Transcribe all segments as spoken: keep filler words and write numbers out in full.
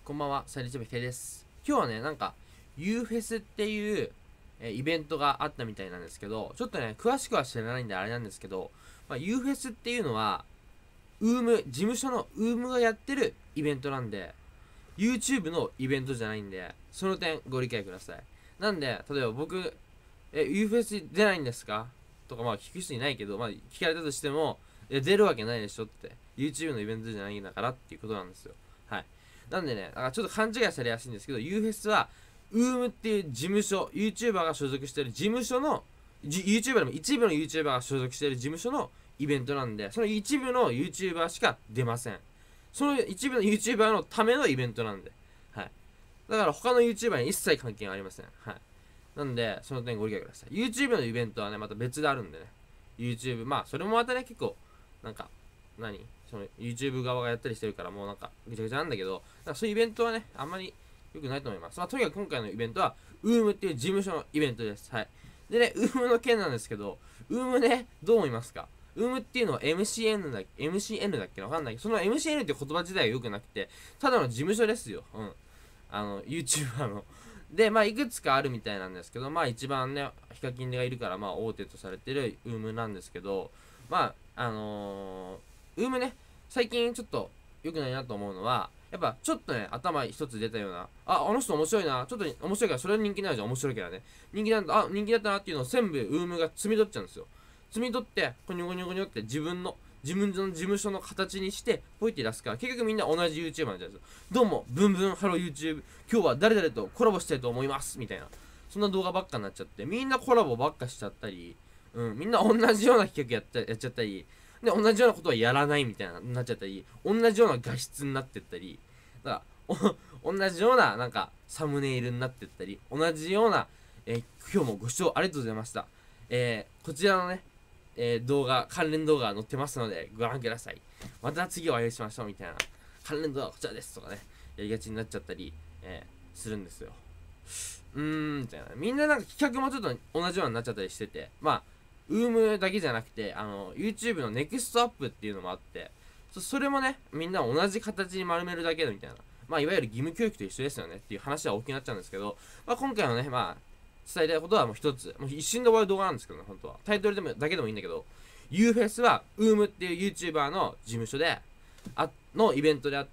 こんばんは、サイリチューブヒカです。今日はね、なんか ユーフェス っていう、えーイベントがあったみたいなんですけど、ちょっとね、詳しくは知らないんであれなんですけど、まあ、ユーフェス っていうのは、ウーム、事務所のウームがやってるイベントなんで、YouTube のイベントじゃないんで、その点ご理解ください。なんで、例えば僕、え、ユーフェス 出ないんですかとか、まあ聞く人いないけど、まあ聞かれたとしても、え、出るわけないでしょって、YouTube のイベントじゃないんだからっていうことなんですよ。はい。なんでね、だからちょっと勘違いされやすいんですけど、ユーフェス は、ウームっていう事務所、YouTuber が所属している事務所の、YouTuber でも一部の YouTuber が所属している事務所のイベントなんで、その一部の YouTuber しか出ません。その一部の YouTuber のためのイベントなんで。はい。だから他の YouTuber に一切関係がありません。はい。なんで、その点ご理解ください。YouTube のイベントはね、また別であるんでね。YouTube、まあ、それもまたね、結構、なんか、何その YouTube 側がやったりしてるから、もうなんか、ぐちゃぐちゃなんだけど、だからそういうイベントはね、あんまり良くないと思います。まあ、とにかく今回のイベントは、ウームっていう事務所のイベントです。はい。でね、ウームの件なんですけど、ウームね、どう思いますか？ウームっていうのは エムシーエヌ だっけ エムシーエヌ だっけわかんないけど、その エムシーエヌ って言葉自体は良くなくて、ただの事務所ですよ。うん。あの、YouTuber の。で、まあ、いくつかあるみたいなんですけど、まあ、一番ね、ヒカキンがいるから、まあ、大手とされてるウームなんですけど、まあ、あのー、ウームね、最近ちょっと良くないなと思うのは、やっぱちょっとね、頭一つ出たような、あ、あの人面白いな、ちょっと面白いから、それは人気になるじゃん、面白いからね。人気なんだ、あ、人気だったなっていうのを全部ウームが摘み取っちゃうんですよ。摘み取って、こにょこにょこにょって自分の、自分の事務所の形にして、ポイって出すから、結局みんな同じ YouTuber なんじゃないですか。どうも、ブンブンハロー YouTube、今日は誰々とコラボしたいと思います、みたいな。そんな動画ばっかになっちゃって、みんなコラボばっかしちゃったり、うん、みんな同じような企画やったやっちゃったり、で、同じようなことはやらないみたいな、なっちゃったり、同じような画質になってったり、だから、同じような、なんか、サムネイルになってったり、同じような、えー今日もご視聴ありがとうございました。えー、こちらのね、えー、動画、関連動画が載ってますので、ご覧ください。また次お会いしましょう、みたいな。関連動画はこちらですとかね、やりがちになっちゃったり、えー、するんですよ。うーん、みたいな。みんななんか企画もちょっと同じようになっちゃったりしてて、まあ、ウームだけじゃなくて、あの、YouTube のネクストアップっていうのもあって、そそれもね、みんな同じ形に丸めるだけだみたいな。まあ、いわゆる義務教育と一緒ですよねっていう話は大きくなっちゃうんですけど、まあ、今回のね、まあ、伝えたいことはもう一つ、もう一瞬で終わる動画なんですけどね、本当は。タイトルでもだけでもいいんだけど、ユーフェス は、ウームっていう YouTuber の事務所で、あ、のイベントであって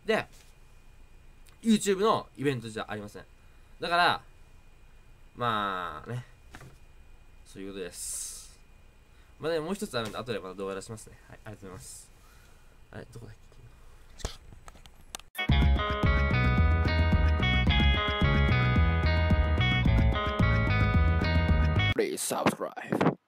、YouTube のイベントじゃありません。だから、まあね、そういうことです。まあね、もう一つあるんで、後でまた動画出しますね。はい、ありがとうございます。あれ、どこだっけ？Please subscribe.